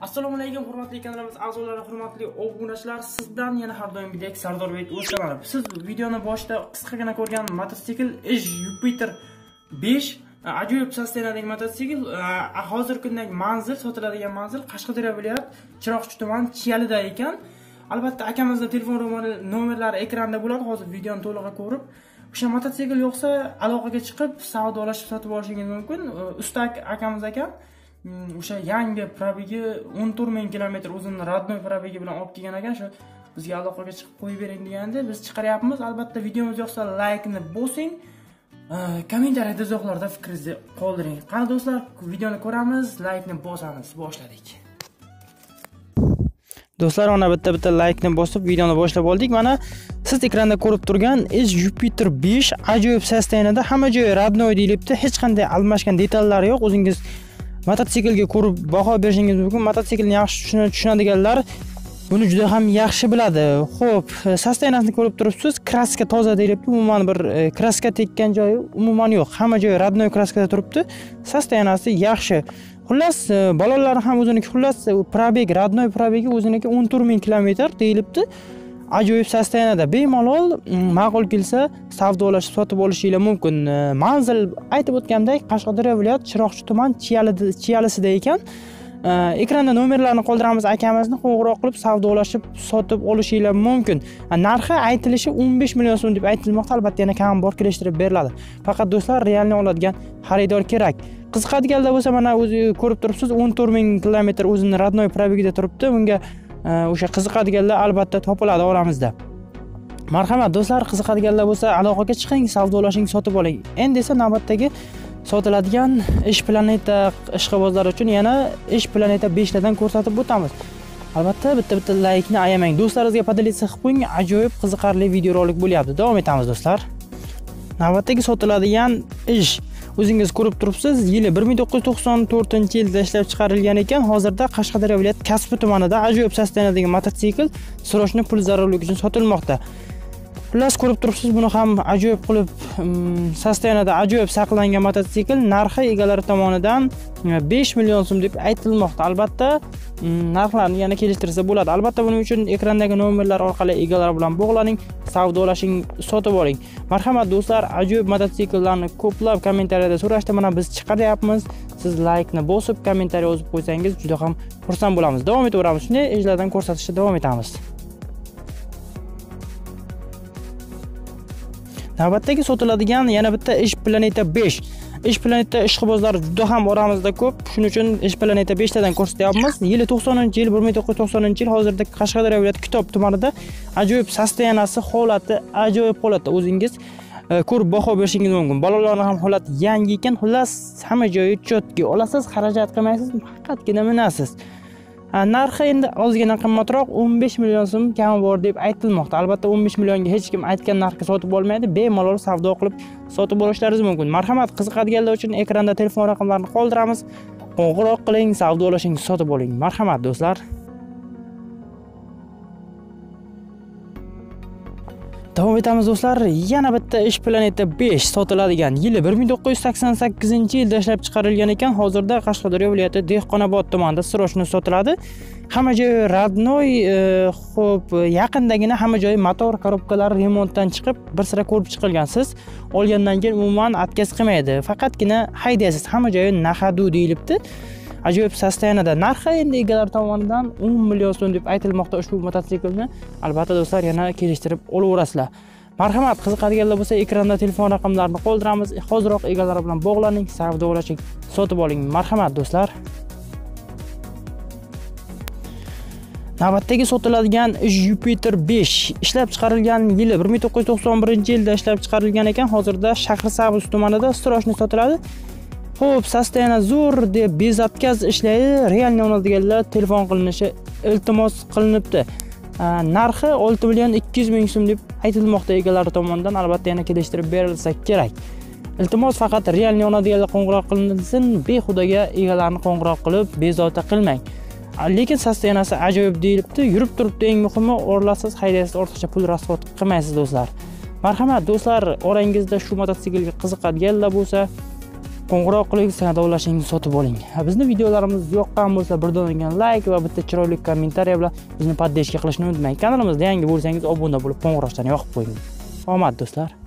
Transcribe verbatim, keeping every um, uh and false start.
Assalomu alaykum hurmatli kanalimiz a'zolari, hurmatli obunachilar, sizdan yana har doimgidek Sardorbek o'z kanalim. Siz videoni boshida qisqagina ko'rgan mototsikl Ish Jupiter besh ajoyib sostenadagi mototsikl, hozirgi kundagi manzil, sotiladigan manzil Qashqadaryo viloyat Chiroqchi tuman Chiyalida ekan. Albatta akamizning telefon nomerlari ekranda bo'ladi. Hozir videoni to'liq ko'rib, o'sha mototsikl yo'qsa aloqaga chiqib savdolashib sotib olishingiz mumkin. Ustak akamiz ekan. O'sha yangi probegi o'n to'rt ming kilometr uzun radnoy probegi bilan olib kelgan ekan. Shu bizga aloqaga chiqib qo'yib bering deganda biz chiqaryapmiz. Albatta videomiz yoqsa like-ni bosing, kommentariyada izohlarda fikringizni qoldiring. Qani do'stlar, videoni ko'ramiz, like-ni bosamiz. Boshladik. Do'stlar, ona bitta-bitta like-ni bosib videoni boshlab oldik. Mana siz ekranda ko'rib turgan Ish Jupiter besh ajoyib sostenada, hamma joyi radnoy deyilibdi. Hech qanday almashgan detallari yo'q. O'zingiz mototsiklga ko'rib baho berishingiz mumkin. Mototsiklni yaxshi tushunadiganlar buni juda ham yaxshi biladi. Xo'p, sostenasini ko'rib turibsiz. Kraska toza deyilibdi. Umuman bir kraska tekkan joyi umuman yo'q. Hamma joyi radnoy kraskada turibdi. Sostenasi yaxshi. Xullas, balonlar ham o'ziniki, xullas, probeg, radnoy probegi o'ziniki o'n to'rt ming kilometr deyilibdi. Ajoyib sostenada bemalol ma'qul kelsa savdolashib sotib olishingiz mumkin. Manzil aytib o'tgandek Qashqadaryo viloyat Chiroqchi tuman Chiyalisida ekan. Ekranda nomerlarni qoldiramiz, akamizni qo'ng'iroq qilib savdolashib sotib olishingiz mumkin. Narxi aytilishi o'n besh million so'm deb aytilmoqda, albatta yana kam bor kelishtirib beriladi. Faqat do'stlar, realni oladigan xaridor kerak. Qiziqadiganlar bo'lsa, mana o'zi ko'rib turibsiz, o'n to'rt ming kilometr uzun radnoy probegida turibdi. Bunga o'sha qiziqadiganlar albatta topiladi oramizda. Marhamat do'stlar, qiziqadiganlar bo'lsa aloqaga chiqing, savdolashing, sotib oling. Endi esa navbatdagi sotiladigan Ish Planeta ishqibozlar uchun yana Ish Planeta besh tadan ko'rsatib o'tamiz. Albatta bitta-bitta like-ni ayamang. Do'stlaringizga podelitsiya qilib qo'ying. Ajoyib qiziqarli videorolik bo'lyapti. Davom etamiz do'stlar. Navbatdagi sotiladigan Ish, o'zingiz ko'rib turibsiz, yili bir ming to'qqiz yuz to'qson to'rtinchi yilda ishlab chiqarilgan ekan. Hozirda Qashqadaryo viloyat Kasbi tumanida ajoyib sostenadagi mototsikl srochni pul zarurligi uchun sotilmoqda. Xullas, ko'rib turibsiz, buni ham ajoyib qilib sostenada ajoyib saqlangan mototsikl narxi egalari tomonidan besh million so'm deb aytilmoqda. Albatta narxlarni yana kelishtirsa bo'ladi. Albatta buning uchun ekrandagi nomerlar orqali egalar bilan bog'laning, savdolashing, sotib oling. Marhamat do'stlar, ajoyib mototsikllarni ko'plab kommentariyada so'rashdi. Mana biz chiqaryapmiz. Siz like-ni bosib, kommentariy yozib qo'ysangiz juda ham xursand bo'lamiz. Davom etaveramiz. Shunday ishlardan ko'rsatishda davom etamiz. Navbatdagi sotiladigan yana bitta Ish Planeta besh. Ish Planeta ishqibozlari juda ham oramizda ko'p. Shuning uchun Ish Planeta besh tadan ko'rsatyapmiz. Yili to'qsoninchi yil, bir ming to'qqiz yuz to'qsoninchi yil, hozirda Qashqadaryo viloyat Kitob tumanida ajoyib sostenasi, holati ajoyib holatda. O'zingiz ko'rib baho berishingiz mumkin. Balolarni ham holati yangi ekan. Xullas, hamma joyi chotki. Olasiz, xarajat qilmaysiz, faqatgina minasiz. Narxi endi ozgina qimmatroq, o'n besh million so'm kami bor deb aytilmoqda. Albatta o'n besh millionga hech kim aytgan narxga sotib olmaydi. Bemalol savdo qilib sotib olishlaringiz mumkin. Marhamat, qiziqadiganlar uchun ekranda telefon raqamlarini qoldiramiz. Qo'ng'iroq qiling, savdolashing, sotib oling. Marhamat do'stlar. Davom etamiz do'stlar. Yana bitta Ish Planeta besh sotiladigan. Yili bir ming to'qqiz yuz sakson sakkizinchi yilda ishlab chiqarilgan ekan. Hozirda Qashqadaryo viloyati Dehqonobod tumanida srochni sotiladi. Hamma joyi radnoy, xo'p, yaqindagina hamma joyi motor korobkalari remontdan chiqib, bir sira ko'rib chiqilgan. Siz olgandan keyin umuman atkaz qilmaydi. Faqatgina haydaysiz. Hamma joyi nahadu deyilibdi. Ajoyib sostenada. Narxi endi egalar tomonidan o'n million so'm deb aytilmoqda ushbu mototsiklni. Albatta do'stlar, yana kelishtirib olaverasizlar. Marhamat, qiziqadiganlar bo'lsa ekranda telefon raqamlarini qoldiramiz. Hoziroq egalari bilan bog'laning, savdolashing, sotib oling. Marhamat do'stlar. Navbatdagi sotiladigan Ish Jupiter besh ishlab chiqarilgan yili bir ming to'qqiz yuz to'qson birinchi yilda ishlab chiqarilgan ekan. Hozirda Shahrisabz tumanida srochni sotiladi. Xo'p, sostena zo'r deb bezatkaz ishlaydi. Realni oladiganlar telefon qilinishi iltimos qilinibdi. Narxi olti million ikki yuz ming so'm deb aytilmoqda egalari tomonidan. Albatta yana kelishtirib berilsa kerak. Iltimos faqat realni oladiganlar qo'ng'iroq qilinsin, behudaga egalarni qo'ng'iroq qilib bezovta qilmang. Lekin sostenasi ajoyib deyilibdi. Yurib turibdi, eng muhimi o'rlasiz, haydaysiz, ortiqcha pul rasxod qilmaysiz do'stlar. Marhamat do'stlar, orangizda shu mototsiklga qiziqadiganlar bo'lsa, qo'ng'iroq qiling, savdolashingizni sotib oling. Bizni videolarimiz yoqqan bo'lsa, bir donagan like va bitta chiroyli kommentariy bilan bizni podдержка qilishni unutmang. Kanalimizda yangi bo'lsangiz obuna bo'lib, qo'ng'iroqchani yoqib qo'ying. Omad do'stlar.